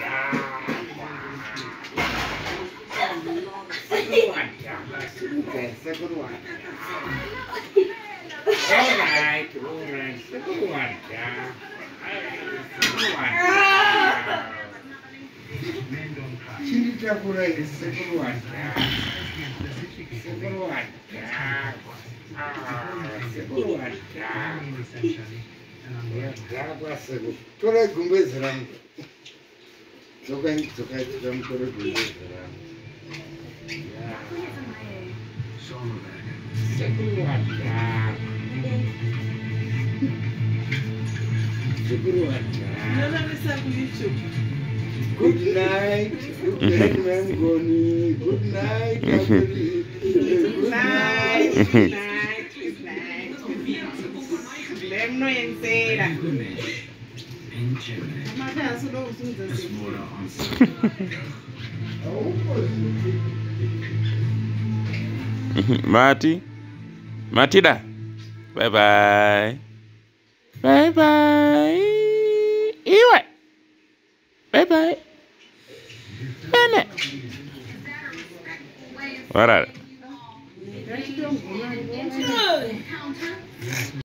Good night, Goni. Good night, Abeli. Good night. Good night. Good night. Let me know and say that. Marty, Matida, bye bye, bye bye, Iwa, bye bye, Bene. What are